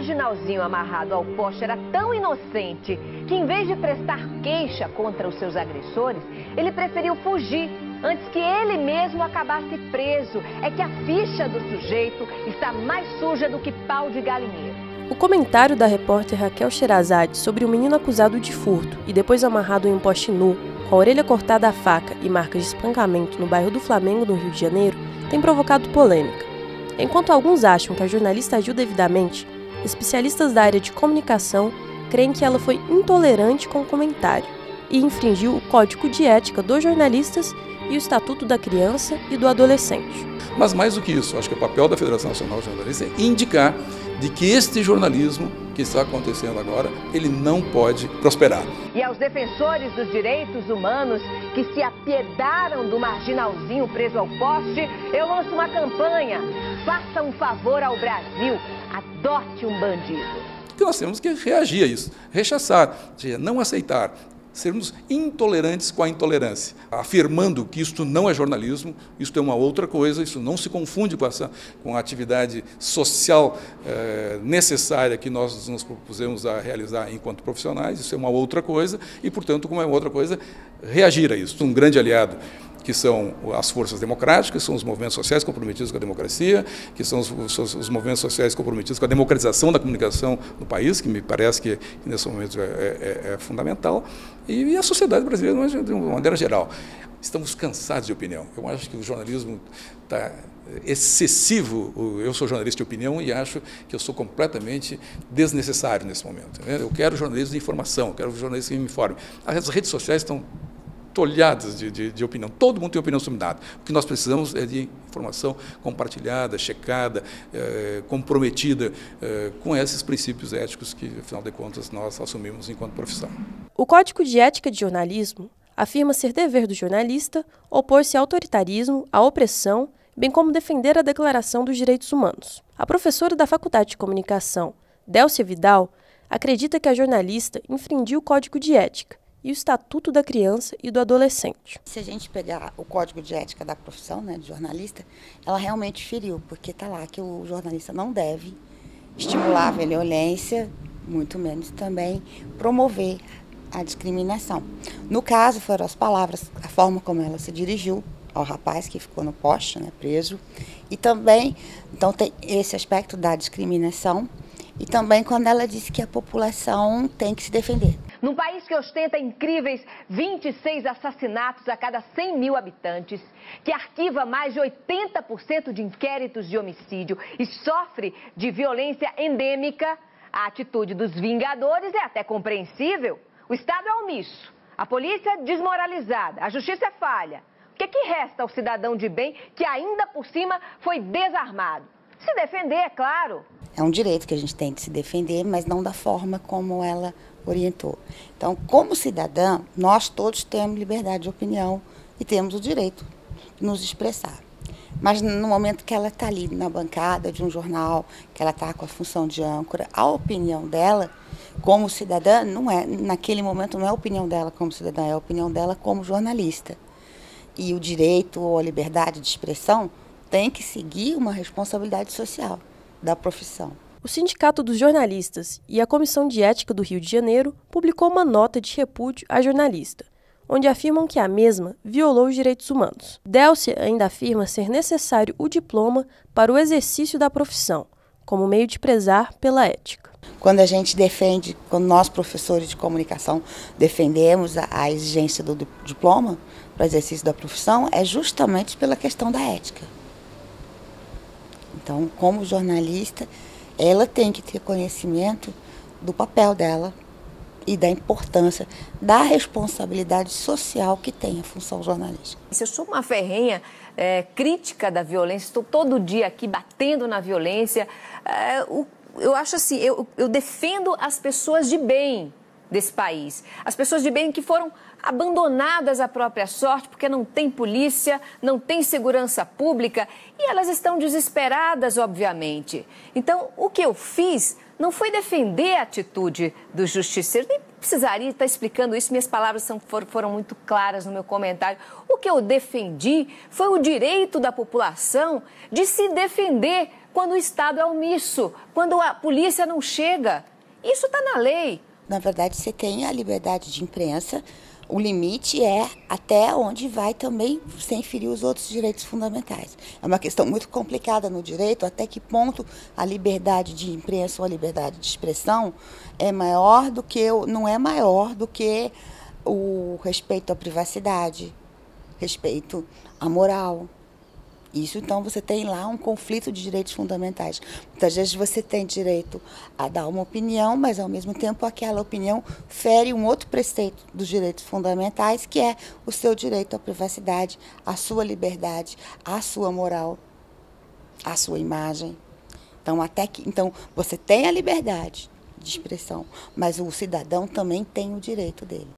marginalzinho amarrado ao poste era tão inocente que, em vez de prestar queixa contra os seus agressores, ele preferiu fugir antes que ele mesmo acabasse preso. É que a ficha do sujeito está mais suja do que pau de galinheiro. O comentário da repórter Raquel Sherazade sobre o menino acusado de furto e depois amarrado em um poste nu, com a orelha cortada à faca e marcas de espancamento no bairro do Flamengo, no Rio de Janeiro, tem provocado polêmica. Enquanto alguns acham que a jornalista agiu devidamente, especialistas da área de comunicação creem que ela foi intolerante com o comentário e infringiu o Código de Ética dos jornalistas e o Estatuto da Criança e do Adolescente. Mas mais do que isso, acho que o papel da Federação Nacional de Jornalistas é indicar de que este jornalismo que está acontecendo agora, ele não pode prosperar. E aos defensores dos direitos humanos que se apiedaram do marginalzinho preso ao poste, eu lanço uma campanha. Faça um favor ao Brasil, adote um bandido. Que nós temos que reagir a isso, rechaçar, ou seja, não aceitar. Sermos intolerantes com a intolerância, afirmando que isto não é jornalismo, isto é uma outra coisa, isso não se confunde com a atividade social necessária que nós nos propusemos a realizar enquanto profissionais, isso é uma outra coisa e, portanto, como é uma outra coisa, reagir a isso. Um grande aliado que são as forças democráticas, são os movimentos sociais comprometidos com a democracia, que são os movimentos sociais comprometidos com a democratização da comunicação no país, que me parece que nesse momento é fundamental, e a sociedade brasileira de uma maneira geral. Estamos cansados de opinião. Eu acho que o jornalismo está excessivo. Eu sou jornalista de opinião e acho que eu sou completamente desnecessário nesse momento. Eu quero jornalismo de informação, eu quero jornalismo que me informe. As redes sociais estão tolhadas de opinião. Todo mundo tem opinião sobre nada. O que nós precisamos é de informação compartilhada, checada, comprometida com esses princípios éticos que, afinal de contas, nós assumimos enquanto profissão. O Código de Ética de Jornalismo afirma ser dever do jornalista opor-se ao autoritarismo, à opressão, bem como defender a Declaração dos Direitos Humanos. A professora da Faculdade de Comunicação, Délcia Vidal, acredita que a jornalista infringiu o Código de Ética e o Estatuto da Criança e do Adolescente. Se a gente pegar o Código de Ética da profissão, de jornalista, ela realmente feriu, porque está lá que o jornalista não deve estimular a violência, muito menos também promover a discriminação. No caso, foram as palavras, a forma como ela se dirigiu ao rapaz que ficou no poste, preso, e também, então tem esse aspecto da discriminação, e também quando ela disse que a população tem que se defender. Num país que ostenta incríveis 26 assassinatos a cada 100 mil habitantes, que arquiva mais de 80% de inquéritos de homicídio e sofre de violência endêmica, a atitude dos vingadores é até compreensível. O Estado é omisso, a polícia desmoralizada, a justiça é falha. O que resta ao cidadão de bem que ainda por cima foi desarmado? Se defender, é claro. É um direito que a gente tem de se defender, mas não da forma como ela orientou. Então, como cidadã, nós todos temos liberdade de opinião e temos o direito de nos expressar. Mas no momento que ela está ali na bancada de um jornal, que ela está com a função de âncora, a opinião dela como cidadã, naquele momento não é a opinião dela como cidadã, é a opinião dela como jornalista. E o direito ou a liberdade de expressão tem que seguir uma responsabilidade social da profissão. O Sindicato dos Jornalistas e a Comissão de Ética do Rio de Janeiro publicou uma nota de repúdio à jornalista, onde afirmam que a mesma violou os direitos humanos. Délcia ainda afirma ser necessário o diploma para o exercício da profissão, como meio de prezar pela ética. Quando a gente defende, quando nós professores de comunicação defendemos a exigência do diploma para o exercício da profissão, é justamente pela questão da ética. Então, como jornalista, ela tem que ter conhecimento do papel dela e da importância, da responsabilidade social que tem a função jornalística. Eu sou uma ferrenha crítica da violência, estou todo dia aqui batendo na violência. Eu acho assim, eu defendo as pessoas de bem desse país, as pessoas de bem que foram abandonadas à própria sorte, porque não tem polícia, não tem segurança pública e elas estão desesperadas, obviamente. Então, o que eu fiz não foi defender a atitude dos justiceiros, nem precisaria estar explicando isso, minhas palavras foram muito claras no meu comentário. O que eu defendi foi o direito da população de se defender quando o Estado é omisso, quando a polícia não chega. Isso está na lei. Na verdade, você tem a liberdade de imprensa, o limite é até onde vai também sem ferir os outros direitos fundamentais. É uma questão muito complicada no direito, até que ponto a liberdade de imprensa ou a liberdade de expressão é maior do que, não é maior do que o respeito à privacidade, respeito à moral. Isso, então, você tem lá um conflito de direitos fundamentais. Muitas vezes você tem direito a dar uma opinião, mas, ao mesmo tempo, aquela opinião fere um outro preceito dos direitos fundamentais, que é o seu direito à privacidade, à sua liberdade, à sua moral, à sua imagem. Então, você tem a liberdade de expressão, mas o cidadão também tem o direito dele.